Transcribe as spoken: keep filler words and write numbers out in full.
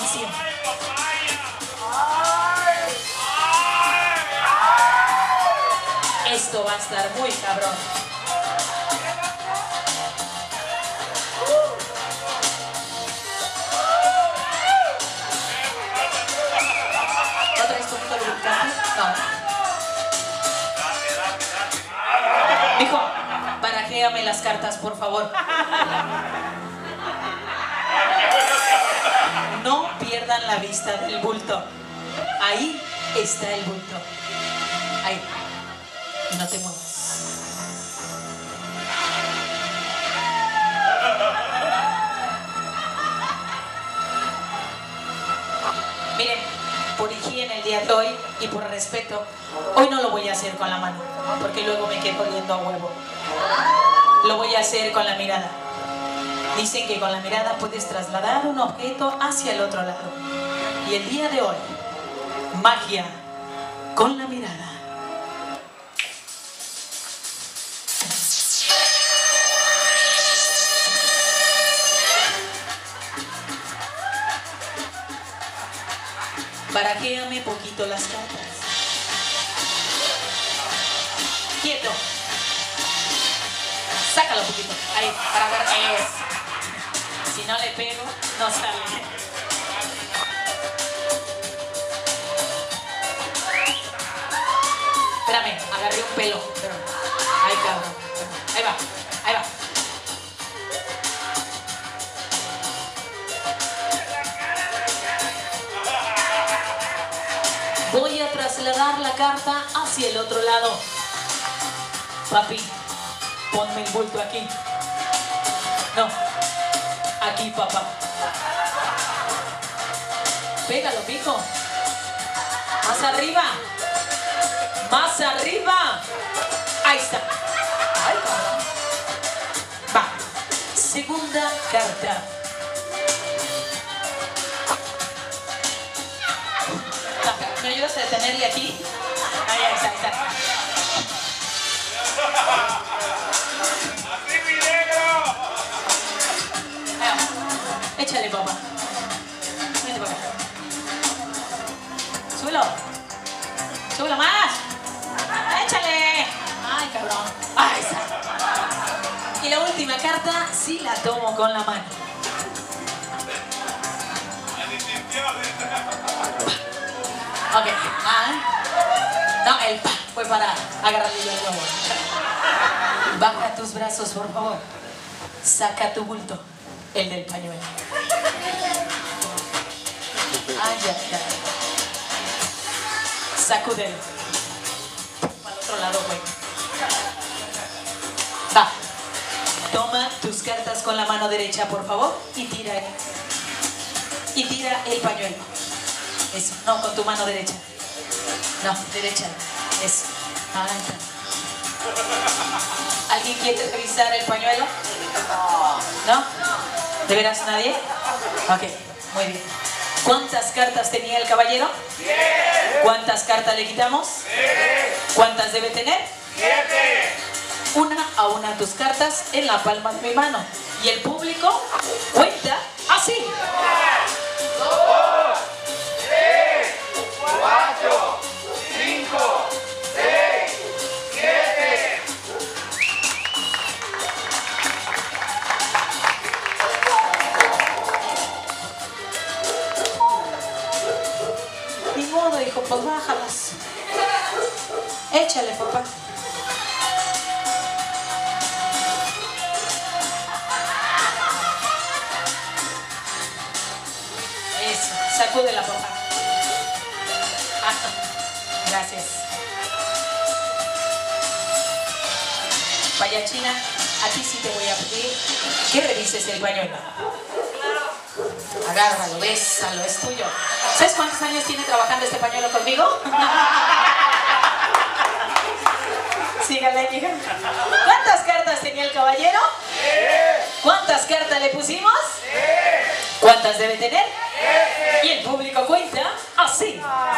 Así. Esto va a estar muy cabrón. ¿No traes poquito lubricante? No. Hijo, barajéame las cartas, por favor. No pierdan la vista del bulto. Ahí está el bulto. Ahí. No te muevas. Miren, por higiene el día de hoy y por respeto, hoy no lo voy a hacer con la mano, porque luego me quedo oliendo a huevo. Lo voy a hacer con la mirada. Dicen que con la mirada puedes trasladar un objeto hacia el otro lado. Y el día de hoy, magia con la mirada. Barajéame poquito las cartas. Quieto. Sácalo un poquito. Ahí, para ver qué es. Si no le pego, no sale. Espérame, agarré un pelo. Espérame. Ay, cabrón. Ahí va, ahí va. Voy a trasladar la carta hacia el otro lado. Papi, ponme el bulto aquí. No, aquí, papá. Pégalo, pico. Más arriba. Más arriba. Ahí está. Ay, cabrón. Va. Segunda carta. ¿Me ayudas a detenerle aquí? Ahí, ahí está, ahí está. ¡Así, mi negro! Échale, papá. Vente para acá. Súbelo. Súbelo más. Échale. Ay, cabrón. Ahí está. Y la última carta sí la tomo con la mano. Ok, ah, no, el pa fue para agarrarle el huevo. Baja tus brazos, por favor. Saca tu bulto, el del pañuelo. Ay, ya, ya. Sacúdelo. Para el otro lado, güey. Va. Toma tus cartas con la mano derecha, por favor, y tira, y tira el pañuelo. Eso, no, con tu mano derecha. No, derecha. Eso. Ahí está. ¿Alguien quiere revisar el pañuelo? ¿No? ¿De veras nadie? Ok, muy bien. ¿Cuántas cartas tenía el caballero? ¡Siete! ¿Cuántas cartas le quitamos? ¡Siete! ¿Cuántas debe tener? ¡Siete! Una a una tus cartas en la palma de mi mano. Y el público cuenta así. Cuatro, cinco, seis, siete. Ni modo, hijo, pues bájalas. Échale, papá. Eso, sacúdela, papá. Gracias. Payachina, a ti sí te voy a pedir que revises el pañuelo. Agárralo, bésalo, es tuyo. ¿Sabes cuántos años tiene trabajando este pañuelo conmigo? Sígale, hija. ¿Cuántas cartas tenía el caballero? ¿Cuántas cartas le pusimos? ¿Cuántas debe tener? Y el público cuenta así.